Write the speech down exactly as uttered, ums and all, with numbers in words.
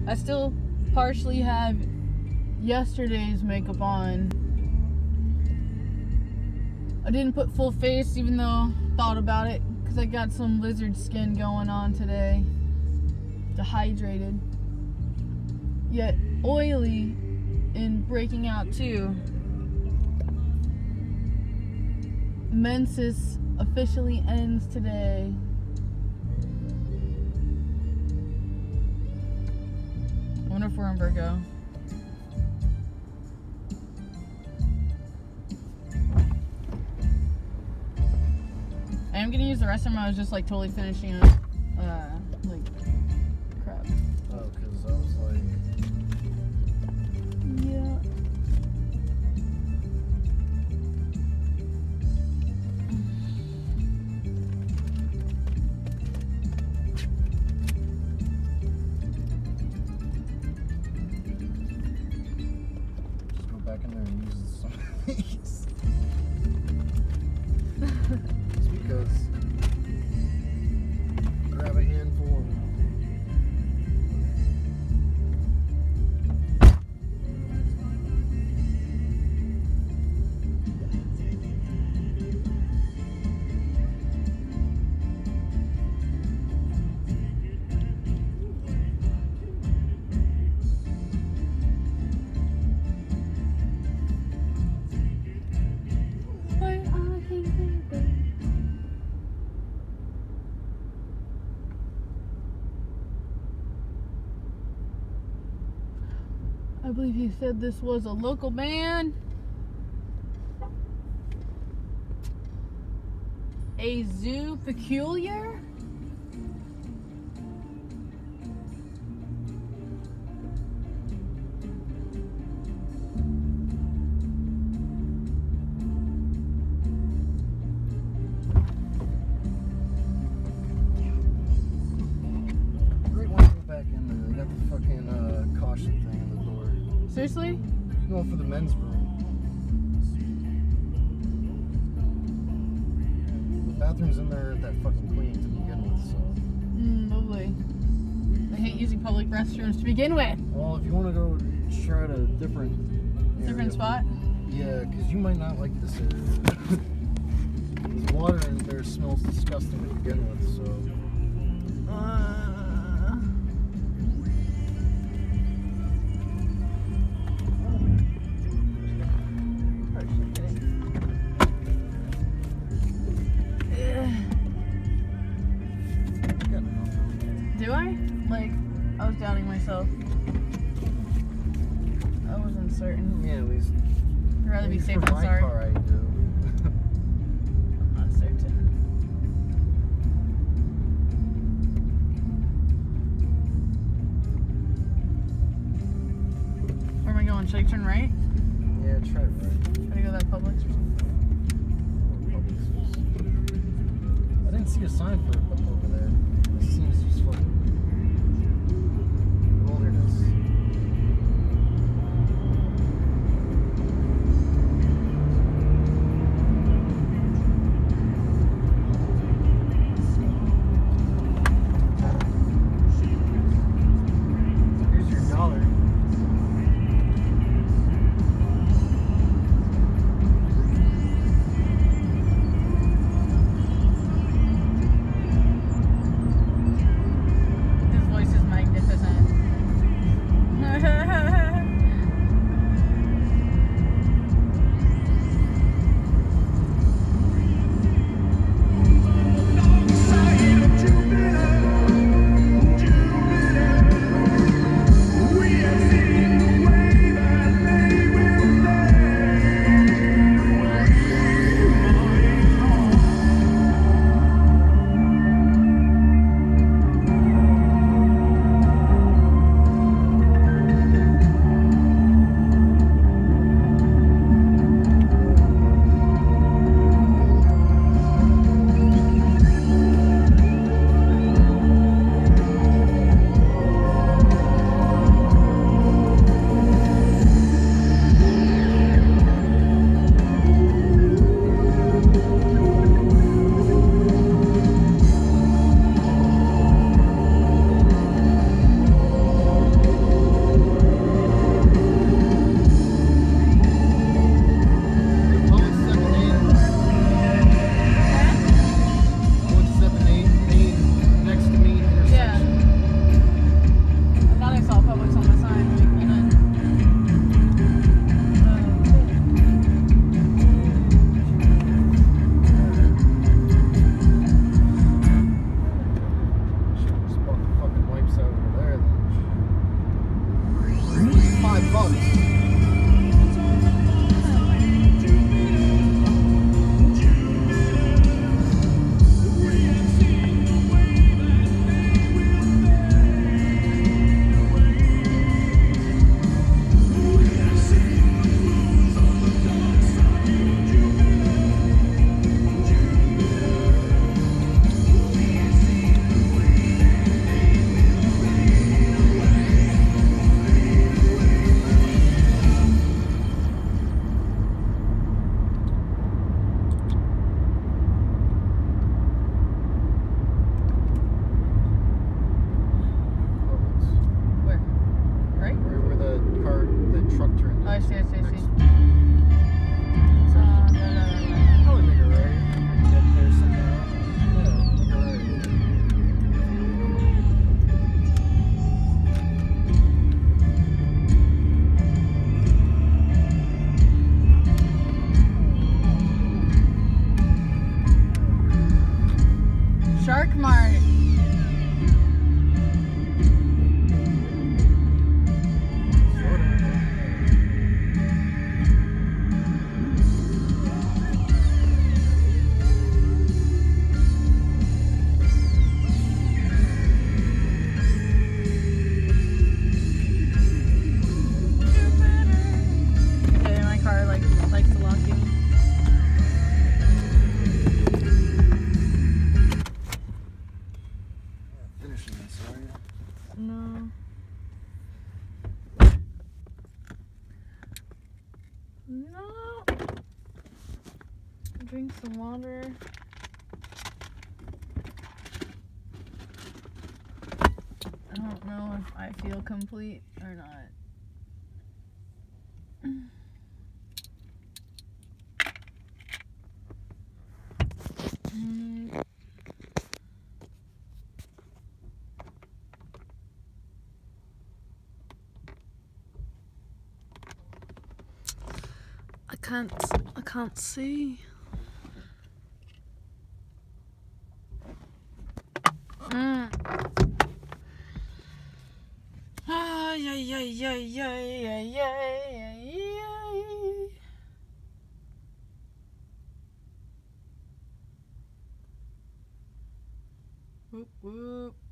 I still partially have yesterday's makeup on. I didn't put full face even though I thought about it because I got some lizard skin going on today. Dehydrated. Yet oily and breaking out too. Menses officially ends today. I wonder if we're in Virgo. I am gonna use the restroom. I was just like totally finishing up, uh, like crap. Oh, because I was like, yeah. just go back in there and use some of these. It's because grab a handful of I believe he said this was a local band. A Zoo Peculiar? great one. Go back in there. They got the fucking uh, caution thing in the door. Seriously? Going for the men's room. The bathrooms in there aren't that fucking clean to begin with, so. Mm, lovely. I hate using public restrooms to begin with. Well, if you want to go try at a different area, Different spot? Yeah, because you might not like this area. The water in there smells disgusting to begin with, so. Uh, Do I? Like, I was doubting myself. I wasn't certain. Yeah, at least. I'd rather be For safe than my sorry. car, I do. I'm not certain. Where am I going? Should I turn right? Yeah, try it right. Should I go that Publix or something? I didn't see a sign for it up over there. It seems just fucking wilderness. Here's your dollar. I see, I see, I Next. see. Uh, la, la, la, la. Probably make a right. Get there somehow. Yeah, make a right. Shark Mart. Sort of. Okay, my car like likes to lock in. Finishing this, are you? No. No. Drink some water. I don't know if I feel complete or not. Mm. I can't, I can't see. Mm. Ah, yeah, yeah, yeah, yeah, yeah, yeah, yeah. Whoop, whoop.